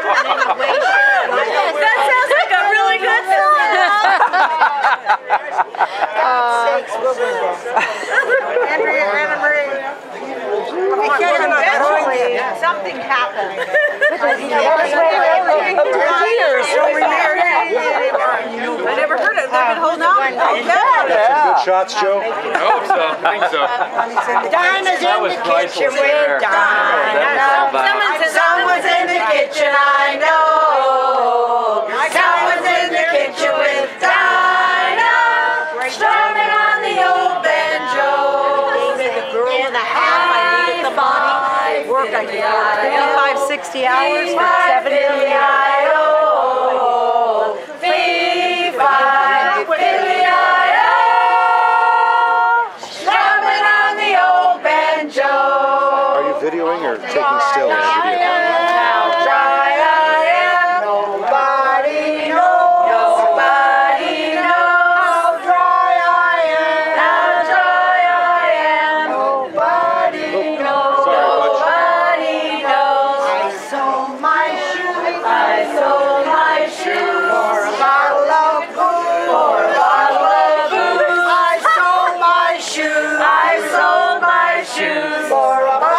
That sounds like a really good song. Andrea, Anna Marie. Eventually, something happened. I never heard it. They've been holding on. Good shots, Joe. I hope so. I think so. Dinah's in the kitchen with Dinah. Someone's in the kitchen, I know. Someone's in the kitchen with Dinah. Strumming on the old banjo. The girl and a half, I needed the body. Worked, I did 55, 60 hours for 70 videoing or taking still in the video? How dry I am, nobody knows. Nobody knows how dry I am. How dry I am, nobody knows. Nobody knows. I sold my shoes. I sold my shoes for a bottle of booze. For a bottle of booze. I sold my shoes. I sold my shoes for a bottle.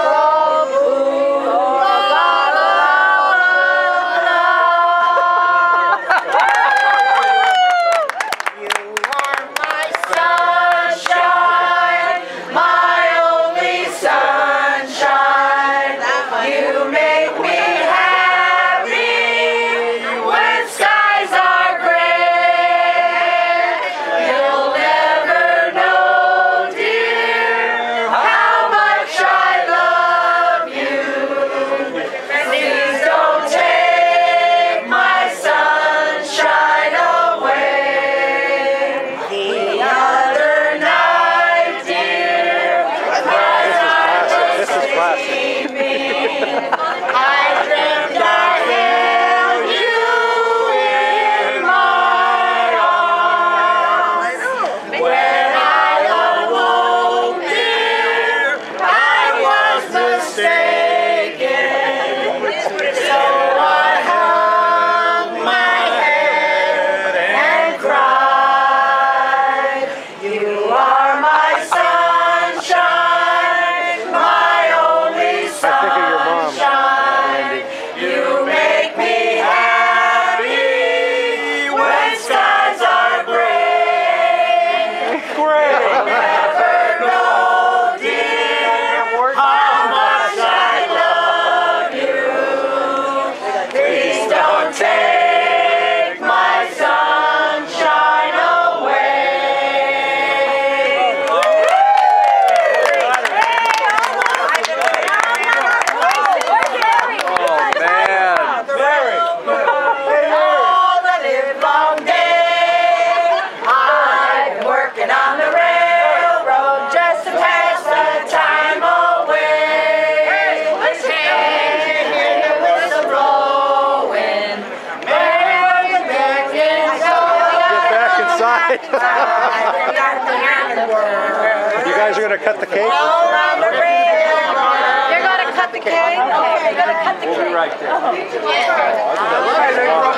You guys are going to cut the cake? You're going to cut the cake? Okay, you're going to cut the cake. We'll be right there.